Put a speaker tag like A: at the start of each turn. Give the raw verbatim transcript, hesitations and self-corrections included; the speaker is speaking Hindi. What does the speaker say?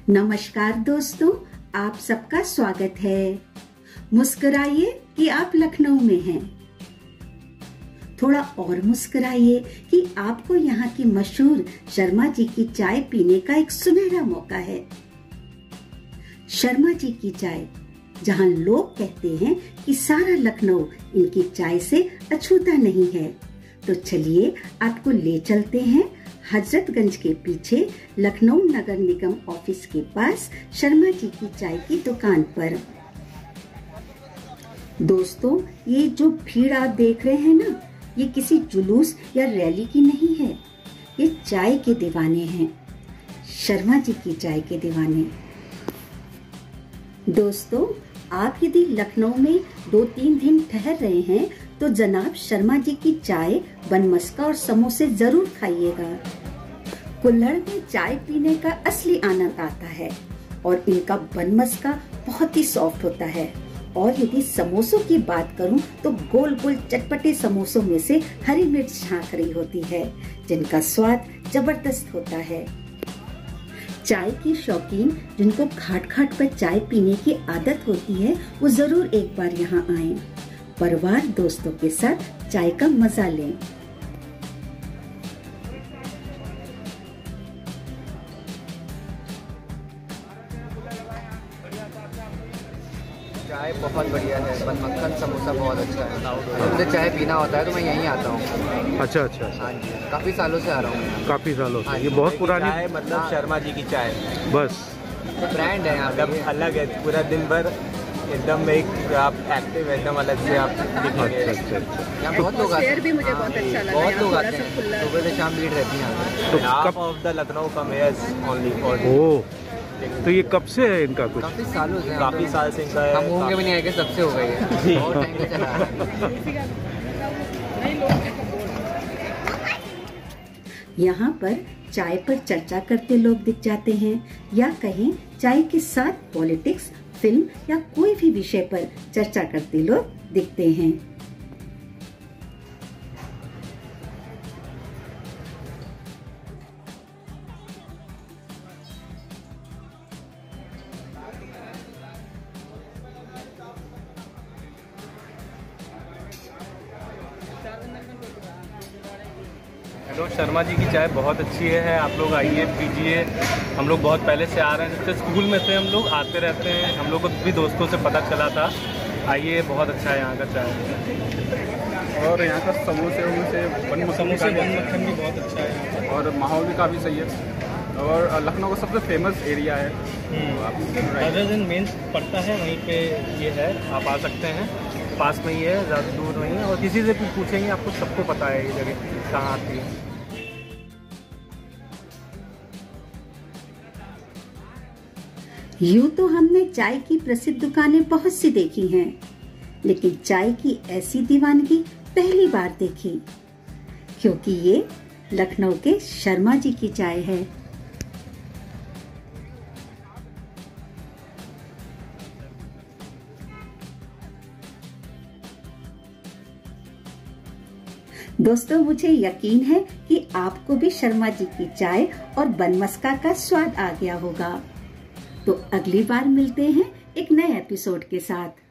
A: नमस्कार दोस्तों, आप सबका स्वागत है। मुस्कुराइए कि आप लखनऊ में हैं। थोड़ा और मुस्कुराइए कि आपको यहाँ की मशहूर शर्मा जी की चाय पीने का एक सुनहरा मौका है। शर्मा जी की चाय, जहाँ लोग कहते हैं कि सारा लखनऊ इनकी चाय से अछूता नहीं है, तो चलिए आपको ले चलते हैं हजरतगंज के पीछे लखनऊ नगर निगम ऑफिस के पास शर्मा जी की चाय की दुकान पर। दोस्तों, ये जो भीड़ आप देख रहे हैं ना, ये किसी जुलूस या रैली की नहीं है। ये चाय के दीवाने हैं, शर्मा जी की चाय के दीवाने। दोस्तों, आप यदि लखनऊ में दो तीन दिन ठहर रहे हैं तो जनाब शर्मा जी की चाय, बनमस्का और समोसे जरूर खाइएगा। कुल्हड़ में चाय पीने का असली आनंद आता है और इनका बनमस्का बहुत ही सॉफ्ट होता है। और यदि समोसों की बात करूं तो गोल गोल चटपटे समोसों में से हरी मिर्च झांक रही होती है, जिनका स्वाद जबरदस्त होता है। चाय की शौकीन जिनको घाट घाट पर चाय पीने की आदत होती है, वो जरूर एक बार यहाँ आएं। परिवार दोस्तों के साथ चाय का मजा लें।
B: चाय बहुत बढ़िया है, बन मक्खन समोसा बहुत अच्छा है। मुझे चाय पीना होता है तो मैं यहीं आता हूँ।
C: अच्छा अच्छा।
B: हाँ जी, काफ़ी सालों से आ रहा हूँ।
C: काफ़ी सालों से।
B: हाँ,
C: ये बहुत पुरानी
D: चाय मतलब शर्मा जी की चाय
C: बस
B: ब्रांड है यहाँ
D: मतलब अलग है। पूरा दिन भर एकदम एक आप एक्टिव, एकदम अलग से आप दिखेंगे।
C: अच्छा अच्छा अच्छा।
B: यहाँ बहुत लोग आते हैं।
A: भी मुझे बहुत अच्छा लगा।
B: बहुत लोग आते हैं, सुबह से शाम भीड़ रहती है यहाँ पे।
C: तो
D: हाफ
C: कब
D: of the Lucknow come hairs only for.
C: ओ, तो ये कब से है इनका कुछ?
B: काफ़ी सालों से,
D: काफी साल से इनका
B: हम होंगे भी नहीं आएंगे, सबसे हो गई है। बहुत टाइम से चला है।
A: यहाँ पर चाय पर चर्चा करते लोग दिख जाते हैं, या कहें चाय के साथ पॉलिटिक्स, फिल्म या कोई भी विषय पर चर्चा करते लोग दिखते हैं।
D: हेलो, शर्मा जी की चाय बहुत अच्छी है। आप लोग आइए, पीजिए। हम लोग बहुत पहले से आ रहे हैं, जैसे स्कूल में से हम लोग आते रहते हैं। हम लोग को भी दोस्तों से पता चला था। आइए, बहुत अच्छा है यहाँ का चाय।
E: और यहाँ का समोसे उनसे बन
D: समोसे बन मक्खन भी बहुत अच्छा है
E: और माहौल भी काफ़ी सही है। और लखनऊ का सबसे फेमस एरिया है।
D: अदर दिन मेन पड़ता है, वहीं पे ये है, आप आ सकते हैं। पास में ही है, ज़्यादा दूर नहीं है। और किसी से भी पूछेंगे, आपको सबको पता है ये जगह कहाँ आती है।
A: यूं तो हमने चाय की प्रसिद्ध दुकानें बहुत सी देखी हैं, लेकिन चाय की ऐसी दीवानगी पहली बार देखी, क्योंकि ये लखनऊ के शर्मा जी की चाय है। दोस्तों, मुझे यकीन है कि आपको भी शर्मा जी की चाय और बनमस्का का स्वाद आ गया होगा। तो अगली बार मिलते हैं एक नए एपिसोड के साथ।